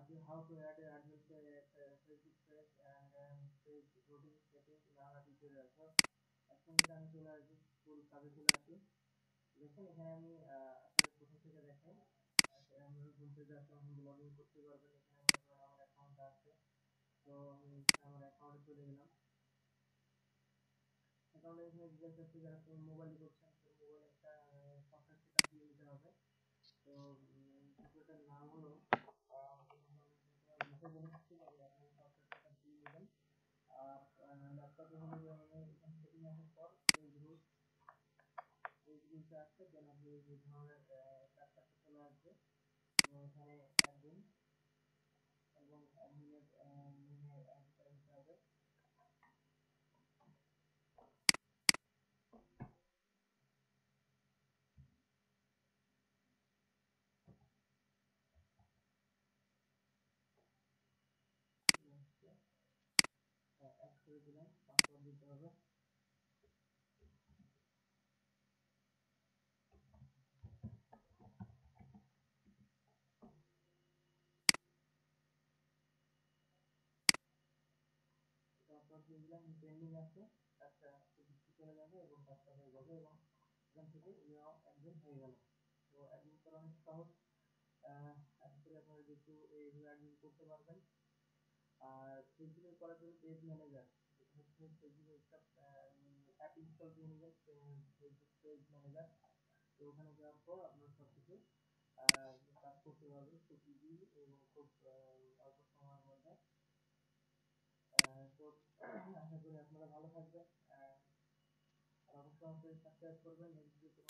how to add a admin Facebook page and page routing setting নানা tutorial so এখন এটা আমি চলে আসি ফুল কাজে চলে আসি দেখুন এখানে আমি আপনাদের প্রথম থেকে দেখাই আমি হোম পেজে আসলে লগ ইন করতে পারবেন এখানে মনে করেন আমার অ্যাকাউন্ট আছে তো আমি আমার অ্যাকাউন্টে চলে গেলাম অ্যাকাউন্টে এখানে ডিটেইলস আছে যারা আপনি মোবাইল করছেন তো মোবাইল একটা সফটওয়্যার সেটআপ দিয়ে নিতে হবে তো সফটওয়্যারটার নাম হলো মুখে বলে দিচ্ছি আপনি সফটওয়্যার সেটআপ দিয়ে নেবেন আর ল্যাপটপে হলো যে এখানে সেটিং আসার পর পেজ রুলসে আসছে দেন আপনি এই ধরনের কাজটা চলে আসবে এবং এখানে অ্যাডমিন এবং অ্যাডমিনের নেমে অ্যাডটা দিতে হবে অ্যাড করে দিলাম পাসওয়ার্ড দিতে হবে পাসওয়ার্ড দিয়ে দিলাম পেন্ডিং আছে কাজটা চলে যাবে এবং কাজটা হয়ে যাবে এবং এখান থেকে ইমেল অ্যাডমিন হয়ে গেল তো অ্যাডমিন করা অনেক সহজ আশা করি আপনারা যেহেতু এইভাবে অ্যাডমিন করতে পারবেন আর ফেসবুকে করার জন্য পেজ ম্যানেজার হচ্ছে ফেসবুকে একটা অ্যাপ ইনস্টল করে নেবেন ফেসবুক পেজ ম্যানেজার তো ওখানে যাওয়ার পর আপনার সব কিছু কাজ করতে পারবেন খুব ইজি এবং খুব অল্প সময়ের মধ্যে তো আশা করি আপনারা ভালো থাকবেন আর অবশ্যই সাবস্ক্রাইব করবেন নেক্সট